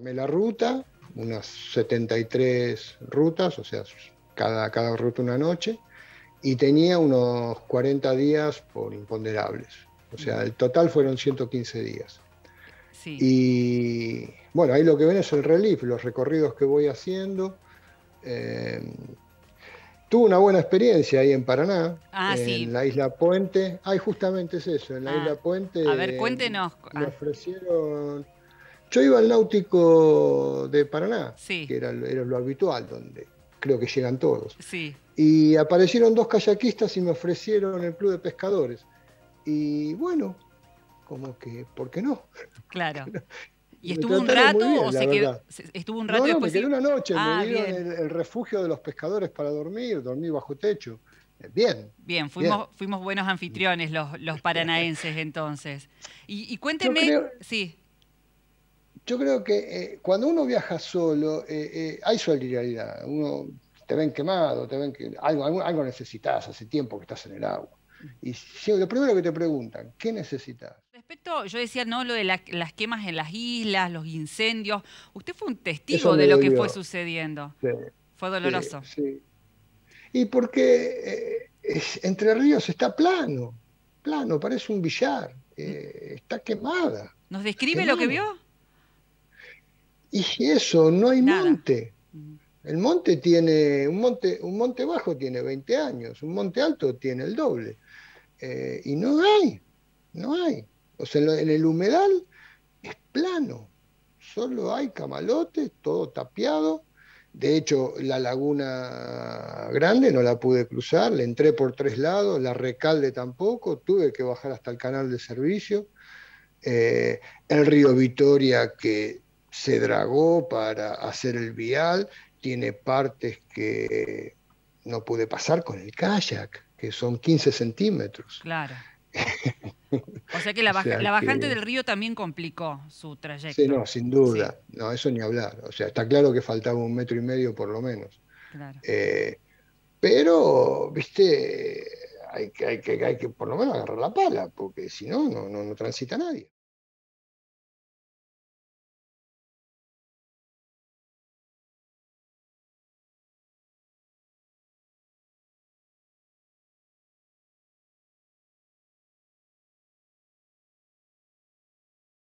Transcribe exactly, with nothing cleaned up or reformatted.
Armé la ruta, unas setenta y tres rutas, o sea, cada, cada ruta una noche, y tenía unos cuarenta días por imponderables. O sea, el total fueron ciento quince días. Sí. Y bueno, ahí lo que ven es el relief, los recorridos que voy haciendo. Eh, Tuve una buena experiencia ahí en Paraná, Ah, en sí. la isla Puente. Ay, justamente es eso, en la Ah, isla a ver, Puente cuéntenos. me Ah, ofrecieron. Yo iba al náutico de Paraná, sí, que era, lo- era lo habitual, donde creo que llegan todos. sí, Y aparecieron dos kayakistas y me ofrecieron el club de pescadores. Y bueno, como que, ¿por qué no? claro. ¿Y Y me estuvo un trataron muy rato o bien, la se quedó? verdad. se- Estuvo un rato No, y no, me después quedé sí. una noche, me Ah, dieron bien. el, el refugio de los pescadores para dormir, dormí bajo techo. Eh, Bien, Bien, bien. fuimos, fuimos buenos anfitriones los, los paranaenses entonces. Y, y Yo cuénteme, creo, sí, yo creo que eh, cuando uno viaja solo, eh, eh, hay solidaridad. Uno te ven quemado, te ven que algo, algo, algo necesitas, hace tiempo que estás en el agua. Y si- lo primero que te preguntan, ¿qué necesitas? respecto, yo decía, no, lo de la- las quemas en las islas, los incendios. Usted fue un Eso testigo me de lo que fue dolió. sucediendo. Sí, Fue sí, doloroso. sí. Y porque eh, es- Entre Ríos está plano, plano, parece un billar, eh, está quemada, ¿Nos está describe lo que vio? quemado. Y eso, no hay Nada. monte. El monte tiene, un monte, un monte bajo tiene veinte años, un monte alto tiene el doble. Eh, y no hay, no hay. O sea, en, lo- en el humedal es plano, solo hay camalotes, todo tapiado. De hecho, la laguna grande no la pude cruzar, le entré por tres lados, la Recalde tampoco, tuve que bajar hasta el canal de servicio. Eh, el río Vitoria que se dragó para hacer el vial, tiene partes que no pude pasar con el kayak, que son quince centímetros. Claro. O sea que la, O baja- sea la bajante que, del río también complicó su sí, trayecto. no, sin Sí, duda, no, eso ni hablar. O sea, está claro que faltaba un metro y medio por lo menos. claro. Eh, pero, viste, hay que, hay que, hay que por lo menos agarrar la pala, porque si no, no, no, no transita nadie.